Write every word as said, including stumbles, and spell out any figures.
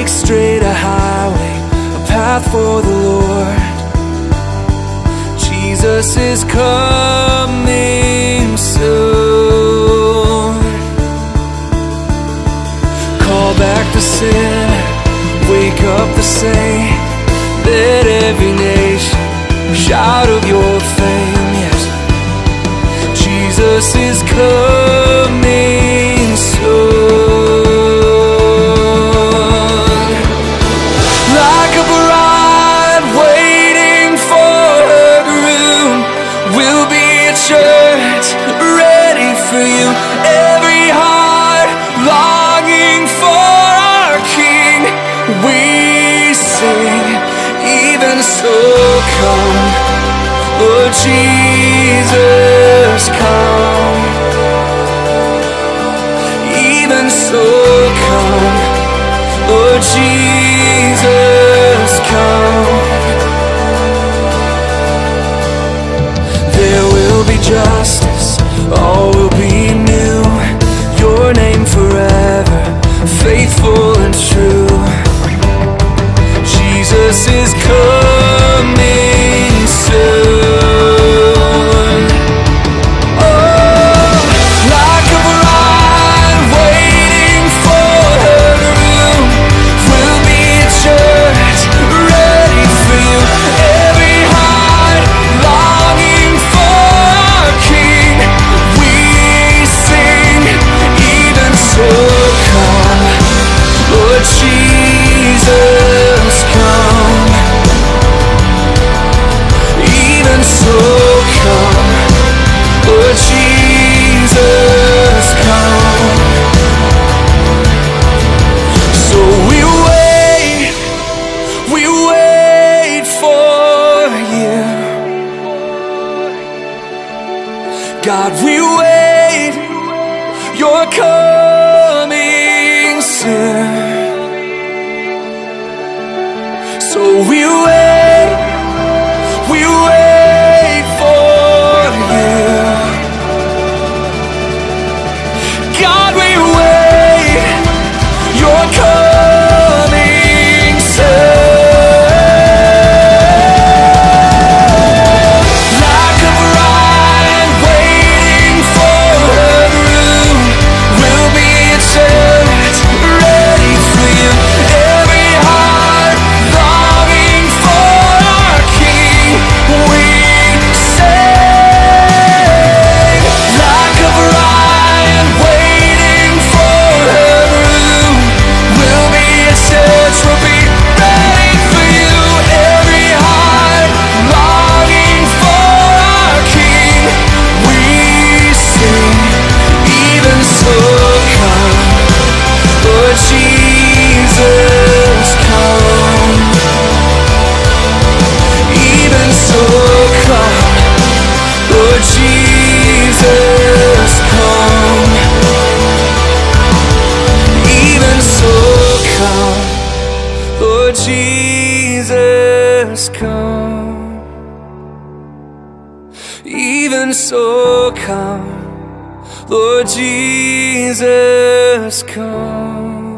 Make straight a highway, a path for the Lord. Jesus is coming soon. Call back the sinner, wake up the saint. Let every nation shout of your fame. Yes, Jesus is coming soon. Like a bride waiting for her groom, we'll be a church ready for you. Every heart longing for our King, we sing, even so come, Lord Jesus, come. Even so come, Lord Jesus, come. There will be justice, all will be new. Your name forever, faithful and true. Jesus is coming soon. Oh, like a bride waiting for her groom, we'll be a church ready for you. Every heart longing for our King, we sing, even so come, Lord Jesus, come. Even so come, Lord Jesus, come. So we wait, we wait for you. God, we wait, you're coming soon. So we wait, we wait for you. God, we wait, you're coming soon. Like a bride waiting for her groom, we'll be a church ready for you. Every heart longing for our King, we sing. Like a bride waiting for her groom, we'll be a church, we'll be ready for you. Every heart longing for our King, we sing. Even so come, Lord Jesus, come. Even so come, Lord Jesus, come. Even so come, Lord Jesus, come. Even so come, Lord Jesus, come.